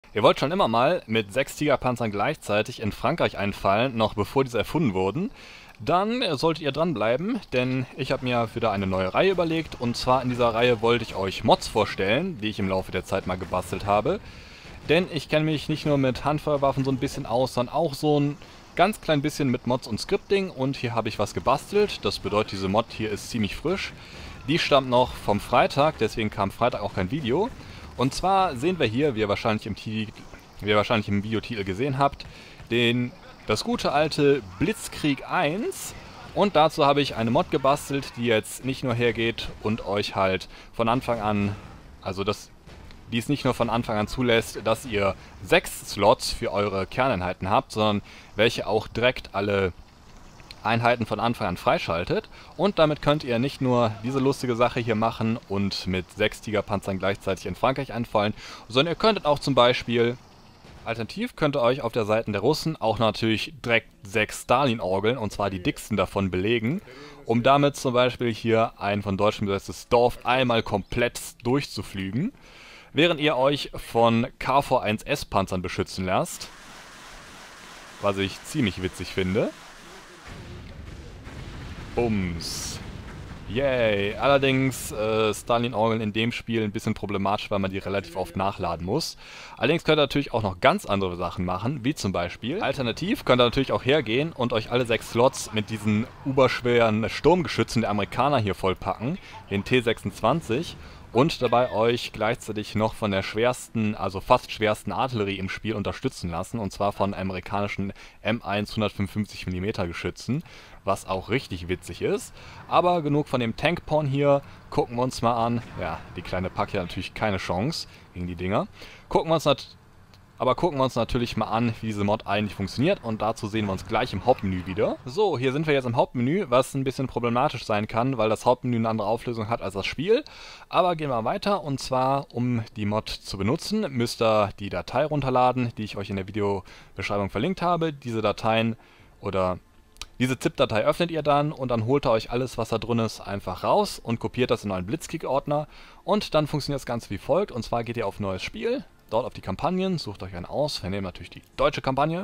Ihr wollt schon immer mal mit 6 Tigerpanzern gleichzeitig in Frankreich einfallen, noch bevor diese erfunden wurden? Dann solltet ihr dranbleiben, denn ich habe mir wieder eine neue Reihe überlegt. Und zwar in dieser Reihe wollte ich euch Mods vorstellen, die ich im Laufe der Zeit mal gebastelt habe. Denn ich kenne mich nicht nur mit Handfeuerwaffen so ein bisschen aus, sondern auch so ein ganz klein bisschen mit Mods und Scripting. Und hier habe ich was gebastelt. Das bedeutet, diese Mod hier ist ziemlich frisch. Die stammt noch vom Freitag, deswegen kam Freitag auch kein Video. Und zwar sehen wir hier, wie ihr wahrscheinlich im Videotitel gesehen habt, das gute alte Blitzkrieg 1. Und dazu habe ich eine Mod gebastelt, die jetzt nicht nur hergeht und euch halt von Anfang an, die es nicht nur von Anfang an zulässt, dass ihr 6 Slots für eure Kerneinheiten habt, sondern welche auch direkt alle Einheiten von Anfang an freischaltet. Und damit könnt ihr nicht nur diese lustige Sache hier machen und mit 6 Tigerpanzern gleichzeitig in Frankreich einfallen, sondern ihr könntet auch zum Beispiel, alternativ könnt ihr euch auf der Seite der Russen auch natürlich direkt 6 Stalin-Orgeln, und zwar die dicksten davon, belegen, um damit zum Beispiel hier ein von Deutschen besetztes Dorf einmal komplett durchzuflügen, während ihr euch von KV-1S-Panzern beschützen lasst, was ich ziemlich witzig finde. Bums. Yay. Allerdings Stalin-Orgeln in dem Spiel ein bisschen problematisch, weil man die relativ oft nachladen muss. Allerdings könnt ihr natürlich auch noch ganz andere Sachen machen, wie zum Beispiel, alternativ könnt ihr natürlich auch hergehen und euch alle 6 Slots mit diesen überschweren Sturmgeschützen der Amerikaner hier vollpacken, den T-26, und dabei euch gleichzeitig noch von der schwersten, also fast schwersten Artillerie im Spiel unterstützen lassen, und zwar von amerikanischen M1 155 mm Geschützen, was auch richtig witzig ist. Aber genug von dem Tankporn hier, gucken wir uns mal an. Ja, die kleine Pack hier hat natürlich keine Chance gegen die Dinger. Gucken wir uns natürlich mal an, wie diese Mod eigentlich funktioniert, und dazu sehen wir uns gleich im Hauptmenü wieder. So, hier sind wir jetzt im Hauptmenü, was ein bisschen problematisch sein kann, weil das Hauptmenü eine andere Auflösung hat als das Spiel. Aber gehen wir weiter, und zwar, um die Mod zu benutzen, müsst ihr die Datei runterladen, die ich euch in der Videobeschreibung verlinkt habe. Diese ZIP-Datei öffnet ihr dann, und dann holt ihr euch alles, was da drin ist, einfach raus und kopiert das in euren Blitzkrieg-Ordner. Und dann funktioniert das Ganze wie folgt, und zwar geht ihr auf Neues Spiel, dort auf die Kampagnen, sucht euch einen aus. Wir nehmen natürlich die deutsche Kampagne.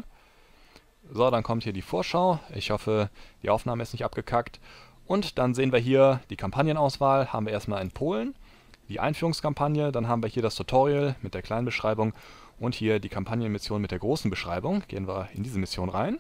So, dann kommt hier die Vorschau. Ich hoffe, die Aufnahme ist nicht abgekackt. Und dann sehen wir hier die Kampagnenauswahl. Haben wir erstmal in Polen die Einführungskampagne. Dann haben wir hier das Tutorial mit der kleinen Beschreibung. Und hier die Kampagnenmission mit der großen Beschreibung. Gehen wir in diese Mission rein.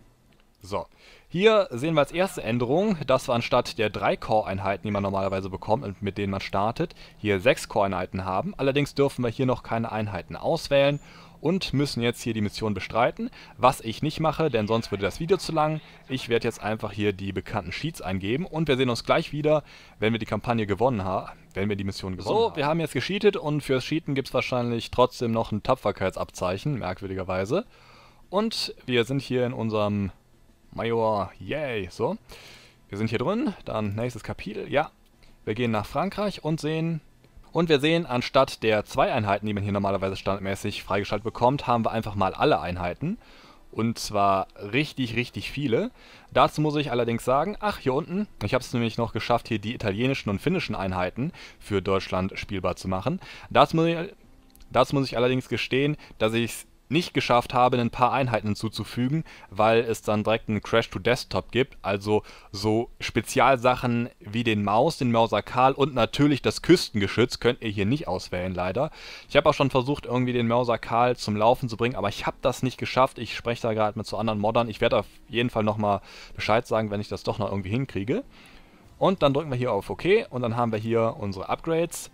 So, hier sehen wir als erste Änderung, dass wir anstatt der 3 Core-Einheiten, die man normalerweise bekommt und mit denen man startet, hier 6 Core-Einheiten haben. Allerdings dürfen wir hier noch keine Einheiten auswählen und müssen jetzt hier die Mission bestreiten, was ich nicht mache, denn sonst würde das Video zu lang. Ich werde jetzt einfach hier die bekannten Sheets eingeben, und wir sehen uns gleich wieder, wenn wir die Kampagne gewonnen haben, wenn wir die Mission gewonnen haben. So, wir haben jetzt gecheatet, und fürs Cheaten gibt es wahrscheinlich trotzdem noch ein Tapferkeitsabzeichen, merkwürdigerweise. Und wir sind hier in unserem Major, yay, so. Wir sind hier drin, dann nächstes Kapitel, ja. Wir gehen nach Frankreich und wir sehen, anstatt der 2 Einheiten, die man hier normalerweise standardmäßig freigeschaltet bekommt, haben wir einfach mal alle Einheiten. Und zwar richtig, richtig viele. Dazu muss ich allerdings sagen, ach, hier unten, ich habe es nämlich noch geschafft, hier die italienischen und finnischen Einheiten für Deutschland spielbar zu machen. Dazu muss ich allerdings gestehen, dass ich es nicht geschafft habe, ein paar Einheiten hinzuzufügen, weil es dann direkt einen Crash to Desktop gibt, also so Spezialsachen wie den Mauser-Kal und natürlich das Küstengeschütz könnt ihr hier nicht auswählen, leider. Ich habe auch schon versucht, irgendwie den Mauser-Kal zum Laufen zu bringen, aber ich habe das nicht geschafft. Ich spreche da gerade mit so anderen Moddern. Ich werde auf jeden Fall nochmal Bescheid sagen, wenn ich das doch noch irgendwie hinkriege. Und dann drücken wir hier auf OK, und dann haben wir hier unsere Upgrades.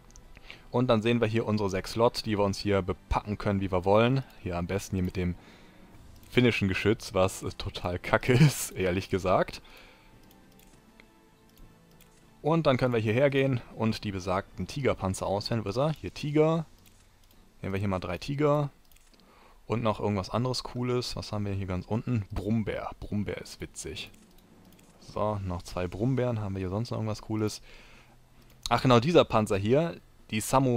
Und dann sehen wir hier unsere 6 Slots, die wir uns hier bepacken können, wie wir wollen. Hier am besten hier mit dem finnischen Geschütz, was total kacke ist, ehrlich gesagt. Und dann können wir hierher gehen und die besagten Tigerpanzer auswählen. Wo ist er? Hier Tiger. Nehmen wir hier mal 3 Tiger. Und noch irgendwas anderes Cooles. Was haben wir hier ganz unten? Brummbär. Brummbär ist witzig. So, noch 2 Brummbären. Haben wir hier sonst noch irgendwas Cooles? Ach genau, dieser Panzer hier. Die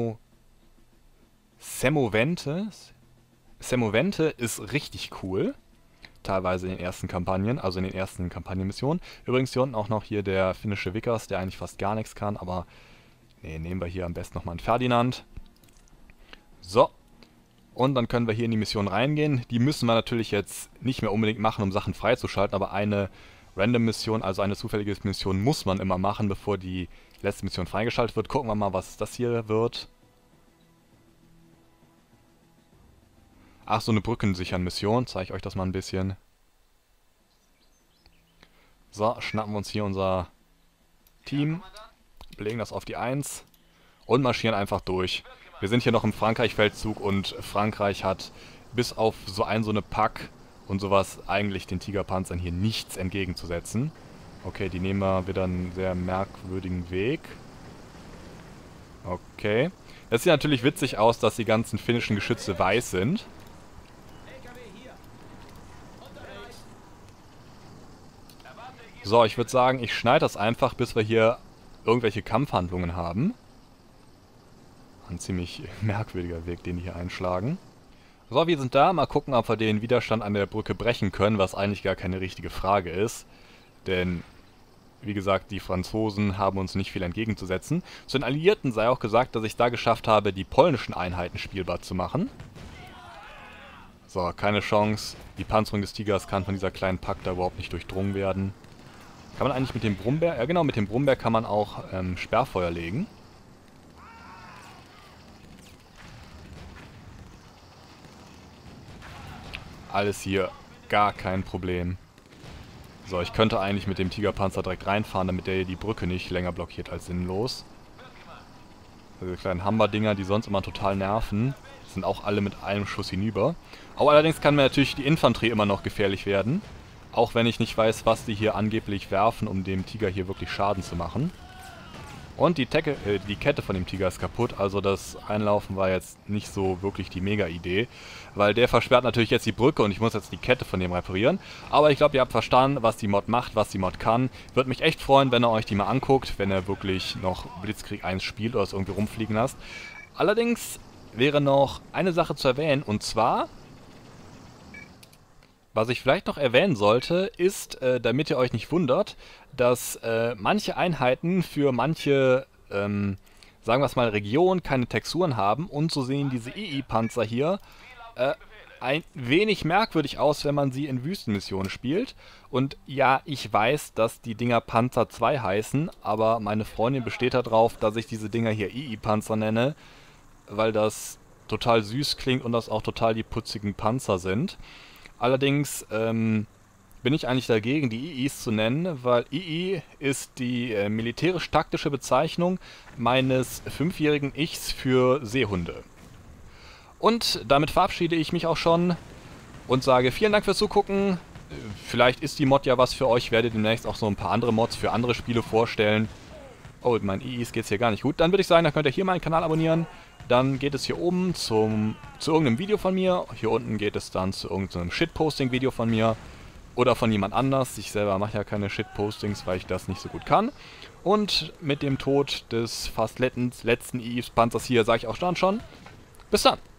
Semovente ist richtig cool. Teilweise in den ersten Kampagnen, also in den ersten Kampagnenmissionen. Übrigens hier unten auch noch hier der finnische Vickers, der eigentlich fast gar nichts kann, aber nee, nehmen wir hier am besten nochmal einen Ferdinand. So. Und dann können wir hier in die Mission reingehen. Die müssen wir natürlich jetzt nicht mehr unbedingt machen, um Sachen freizuschalten, aber eine Random-Mission, also eine zufällige Mission, muss man immer machen, bevor die letzte Mission freigeschaltet wird. Gucken wir mal, was das hier wird. Ach, so eine Brückensichern-Mission. Zeige ich euch das mal ein bisschen. So, schnappen wir uns hier unser Team, legen das auf die 1 und marschieren einfach durch. Wir sind hier noch im Frankreich-Feldzug und Frankreich hat bis auf so eine Pack und sowas eigentlich den Tigerpanzern hier nichts entgegenzusetzen. Okay, die nehmen wir wieder einen sehr merkwürdigen Weg. Okay. Das sieht natürlich witzig aus, dass die ganzen finnischen Geschütze weiß sind. So, ich würde sagen, ich schneide das einfach, bis wir hier irgendwelche Kampfhandlungen haben. Ein ziemlich merkwürdiger Weg, den die hier einschlagen. So, wir sind da. Mal gucken, ob wir den Widerstand an der Brücke brechen können, was eigentlich gar keine richtige Frage ist. Denn, wie gesagt, die Franzosen haben uns nicht viel entgegenzusetzen. Zu den Alliierten sei auch gesagt, dass ich da geschafft habe, die polnischen Einheiten spielbar zu machen. So, keine Chance. Die Panzerung des Tigers kann von dieser kleinen Pack da überhaupt nicht durchdrungen werden. Kann man eigentlich mit dem Brummbär... Ja genau, mit dem Brummbär kann man auch Sperrfeuer legen. Alles hier gar kein Problem. So, ich könnte eigentlich mit dem Tigerpanzer direkt reinfahren, damit der hier die Brücke nicht länger blockiert als sinnlos. Diese kleinen Hammer-Dinger, die sonst immer total nerven, sind auch alle mit einem Schuss hinüber. Aber allerdings kann mir natürlich die Infanterie immer noch gefährlich werden. Auch wenn ich nicht weiß, was die hier angeblich werfen, um dem Tiger hier wirklich Schaden zu machen. Und die Kette von dem Tiger ist kaputt, also das Einlaufen war jetzt nicht so wirklich die Mega-Idee. Weil der versperrt natürlich jetzt die Brücke und ich muss jetzt die Kette von dem reparieren. Aber ich glaube, ihr habt verstanden, was die Mod macht, was die Mod kann. Würde mich echt freuen, wenn ihr euch die mal anguckt, wenn ihr wirklich noch Blitzkrieg 1 spielt oder es irgendwie rumfliegen lasst. Allerdings wäre noch eine Sache zu erwähnen, und zwar... Was ich vielleicht noch erwähnen sollte, ist, damit ihr euch nicht wundert, dass manche Einheiten für manche, sagen wir es mal, Regionen keine Texturen haben. Und so sehen diese II-Panzer hier ein wenig merkwürdig aus, wenn man sie in Wüstenmissionen spielt. Und ja, ich weiß, dass die Dinger Panzer 2 heißen, aber meine Freundin besteht darauf, dass ich diese Dinger hier II-Panzer nenne, weil das total süß klingt und das auch total die putzigen Panzer sind. Allerdings bin ich eigentlich dagegen, die IIs zu nennen, weil II ist die militärisch-taktische Bezeichnung meines 5-jährigen Ichs für Seehunde. Und damit verabschiede ich mich auch schon und sage vielen Dank fürs Zugucken. Vielleicht ist die Mod ja was für euch, ich werde demnächst auch so ein paar andere Mods für andere Spiele vorstellen. Oh, mit meinen IIs geht es hier gar nicht gut. Dann würde ich sagen, dann könnt ihr hier meinen Kanal abonnieren. Dann geht es hier oben zu irgendeinem Video von mir. Hier unten geht es dann zu irgendeinem Shitposting-Video von mir. Oder von jemand anders. Ich selber mache ja keine Shitpostings, weil ich das nicht so gut kann. Und mit dem Tod des fast letzten II-Panzers hier sage ich auch dann schon. Bis dann!